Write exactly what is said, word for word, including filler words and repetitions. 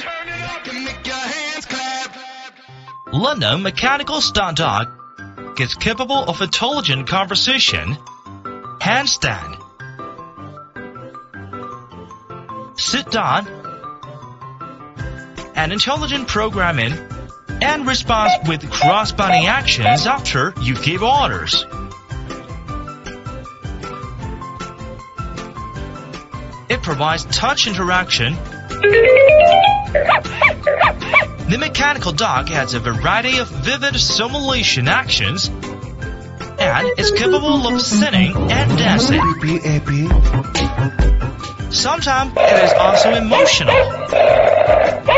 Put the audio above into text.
Turn it up and make your hands clap. London Mechanical Stunt Dog is capable of intelligent conversation, handstand, sit down, and intelligent programming, and responds with cross-body actions after you give orders. It provides touch interaction. The mechanical dog has a variety of vivid simulation actions and is capable of singing and dancing. Sometimes it is also emotional.